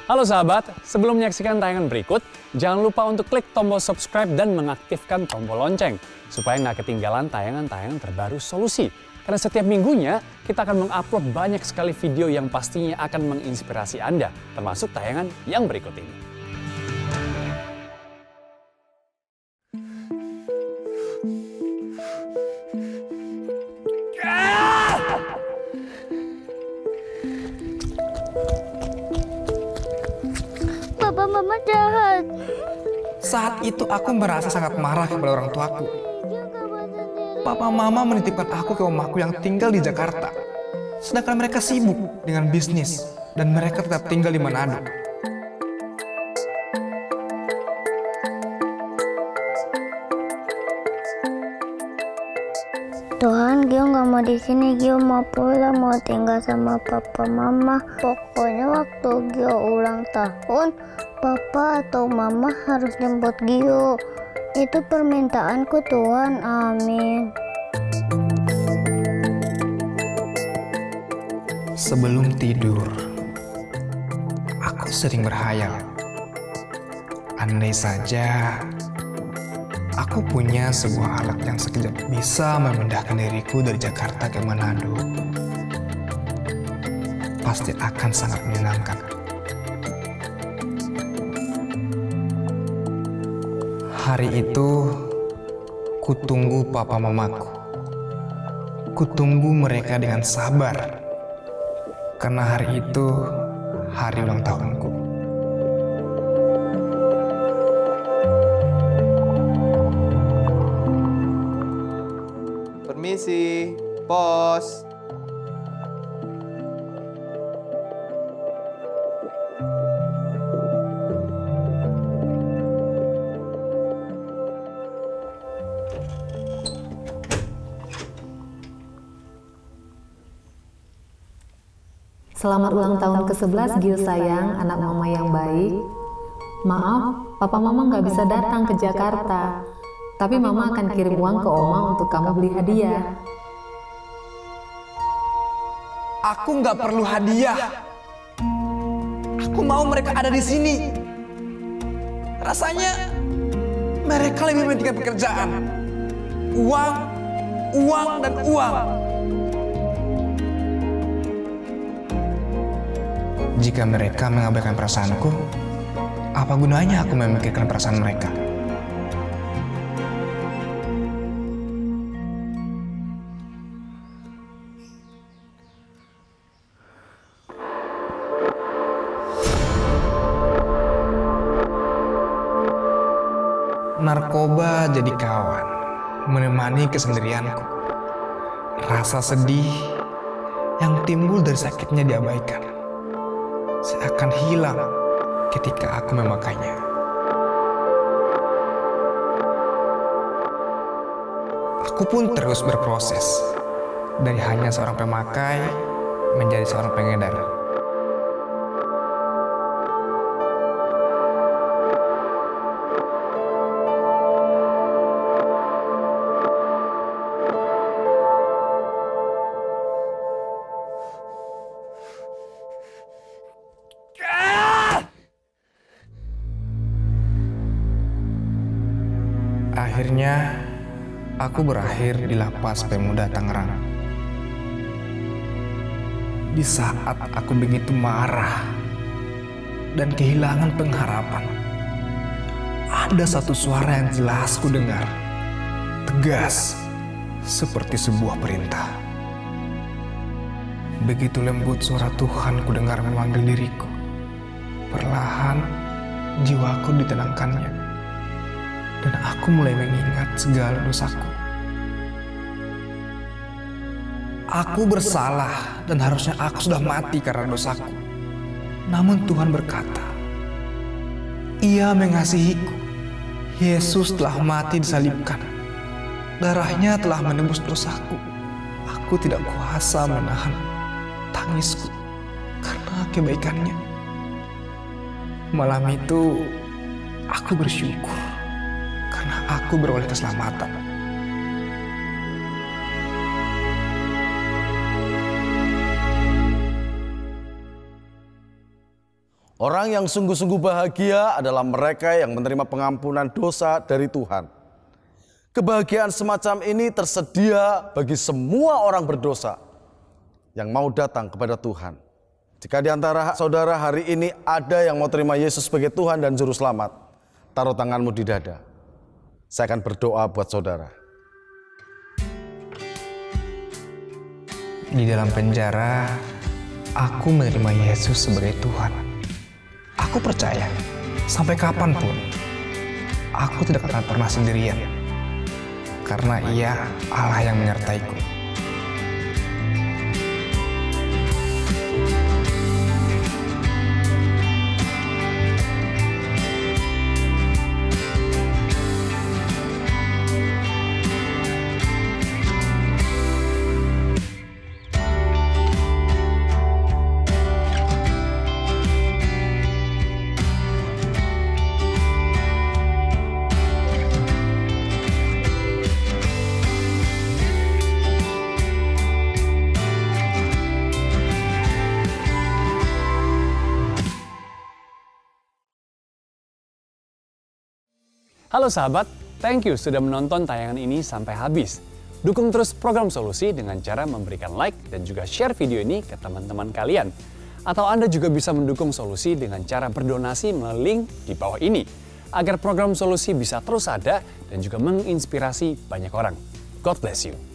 Halo sahabat, sebelum menyaksikan tayangan berikut, jangan lupa untuk klik tombol subscribe dan mengaktifkan tombol lonceng, supaya nggak ketinggalan tayangan-tayangan terbaru Solusi. Karena setiap minggunya, kita akan mengupload banyak sekali video yang pastinya akan menginspirasi Anda, termasuk tayangan yang berikut ini. Papa, Mama jahat. Saat itu aku merasa sangat marah kepada orang tuaku. Papa Mama menitipkan aku ke omahku yang tinggal di Jakarta. Sedangkan mereka sibuk dengan bisnis dan mereka tetap tinggal di Manado. Tuhan, Gio nggak mau di sini. Gio mau pulang, mau tinggal sama Papa Mama. Pokoknya waktu Gio ulang tahun, Papa atau Mama harus jemput Gio. Itu permintaanku Tuhan, amin. Sebelum tidur, aku sering berhayal. Andai saja aku punya sebuah alat yang sekejap bisa memindahkan diriku dari Jakarta ke Manado. Pasti akan sangat menyenangkan. Hari itu, kutunggu papa mamaku. Kutunggu mereka dengan sabar. Karena hari itu, hari ulang tahunku. Permisi, Pos. Selamat ulang tahun ke-11 Gio sayang, anak mama yang baik. Maaf, papa mama nggak bisa datang ke Jakarta. Tapi mama akan kirim uang ke oma untuk kamu beli hadiah. Aku nggak perlu hadiah. Aku mau mereka ada di sini. Rasanya mereka lebih mementingkan pekerjaan. Uang, uang, dan uang. Jika mereka mengabaikan perasaanku, apa gunanya aku memikirkan perasaan mereka? Narkoba jadi kawan, menemani kesendirianku. Rasa sedih yang timbul dari sakitnya diabaikan seakan hilang ketika aku memakainya. Aku pun terus berproses dari hanya seorang pemakai menjadi seorang pengedar. Akhirnya, aku berakhir di lapas pemuda Tangerang. Di saat aku begitu marah dan kehilangan pengharapan, ada satu suara yang jelas ku dengar, tegas seperti sebuah perintah. Begitu lembut suara Tuhan ku dengar memanggil diriku. Perlahan, jiwaku ditenangkannya. Dan aku mulai mengingat segala dosaku. Aku bersalah dan harusnya aku sudah mati karena dosaku. Namun Tuhan berkata, Ia mengasihiku. Yesus telah mati disalibkan. Darahnya telah menebus dosaku. Aku tidak kuasa menahan tangisku karena kebaikannya. Malam itu, aku bersyukur. Karena aku beroleh keselamatan. Orang yang sungguh-sungguh bahagia adalah mereka yang menerima pengampunan dosa dari Tuhan. Kebahagiaan semacam ini tersedia bagi semua orang berdosa yang mau datang kepada Tuhan. Jika di antara saudara hari ini ada yang mau terima Yesus sebagai Tuhan dan Juru Selamat, taruh tanganmu di dada. Saya akan berdoa buat saudara. Di dalam penjara, aku menerima Yesus sebagai Tuhan. Aku percaya, sampai kapanpun, aku tidak akan pernah sendirian. Karena Ia Allah yang menyertaiku. Halo sahabat, thank you sudah menonton tayangan ini sampai habis. Dukung terus program Solusi dengan cara memberikan like dan juga share video ini ke teman-teman kalian. Atau Anda juga bisa mendukung Solusi dengan cara berdonasi melalui link di bawah ini, agar program Solusi bisa terus ada dan juga menginspirasi banyak orang. God bless you.